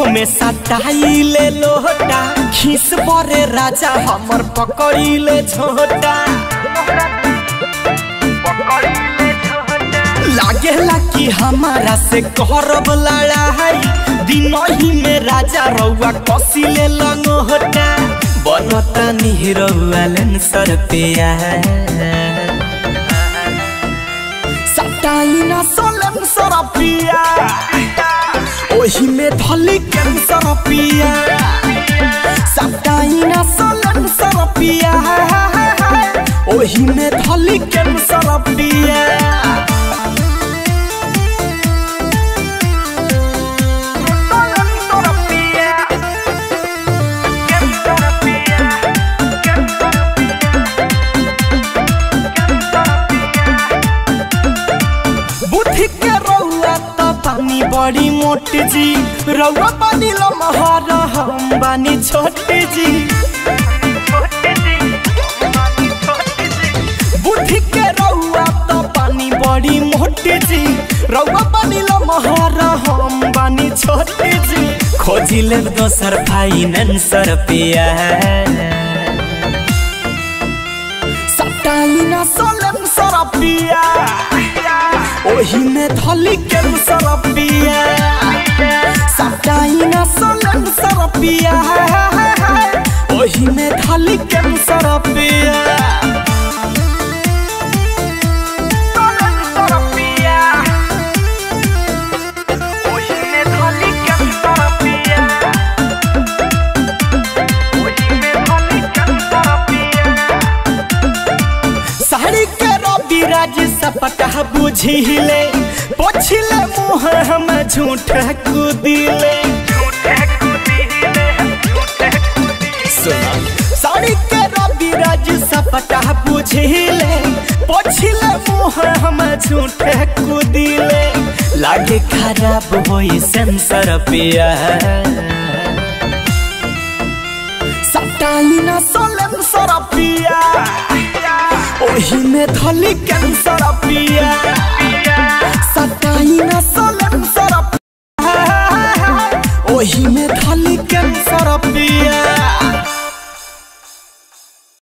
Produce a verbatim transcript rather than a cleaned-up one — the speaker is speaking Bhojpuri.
में सटाई ले लोटा खीस बरे राजा हमर पकड़ी ले झोटा लागेला कि हमारा से करब लड़ाई दिन ही में राजा रउआ कसी ले लंगोटा बनता निहरउआ लेंसर पिया सटाई ना सोलम सरपिया ओही में धली कैंसर पिया सटाई ना सोलम सरपिया ओही में धली कैंसर पिया बड़ी मोट जी रउआ बानी लमहर हम बानी छोट जी बुद्धि के रउआ तो पानी बड़ी मोट जी रउआ बानी लमहर हम बानी छोट जी खोजी ले दोसर फाइनेंसर पिया सटाई ना सोलम सरपिया ओही में धली कैंसर पिया सटाई ना सोलम सरपिया ओही में धली कैंसर पिया सपटा बुझिले पोछिले मुँह हम झूठ कुदिले साड़ी के रवि राज सपटा बुझिले पोछिले मुँह हम झूठ कुदिले लागे खराब होई सेंसर पिया सटाई ना सोलम सरपिया ओही में धली कैंसर पिया सटाई ना सोलम सरपिया ओही में धली कैंसर पिया।